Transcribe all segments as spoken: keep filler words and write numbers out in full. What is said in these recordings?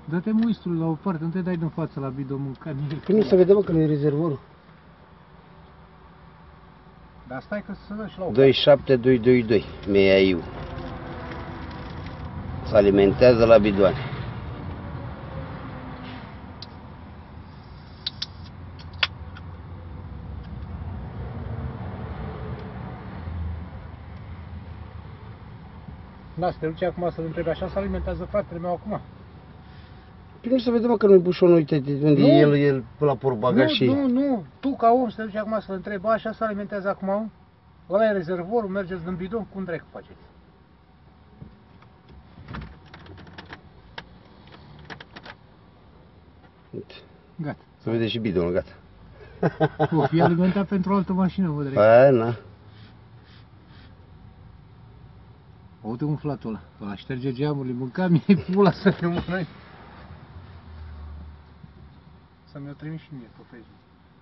Dă-te muistul la o parte, nu te dai din față la bidon mâncare. Păi nu se vede, mă, că nu e rezervorul. Dar stai că să dă și la o doi șapte doi doi doi, M I U. Se alimentează la bidoane. Da, să te duci acum să-l întrebi, așa se alimentează fratele meu acum. Păi nu se vede, mă, că nu-i bușonul, uite, unde Nu. e el, el la portbagaj Nu, și... nu, nu, tu ca om să te duci acum să-l întrebi, așa se alimentează acum? Ăla e rezervorul, mergeți din bidon, cum dracu faceți? Uite. Gata. Se vede și bidonul, gata. O fi alimentat pentru o altă mașină, vă drept. Aia, na. Uite umflatul ăla, ăla șterge geamurile, mânca mie pula să ne mănânci. Să mi-o trimis și mie pe Facebook.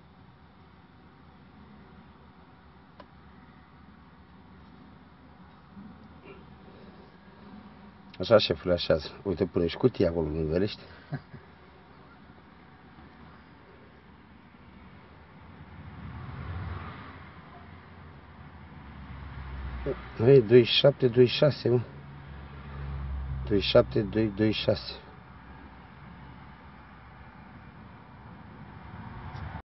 Așa, șefule, așează. Uite, pune și cutia acolo, nu vedești? Hai, doi șapte doi șase, mă. doi șapte doi doi șase.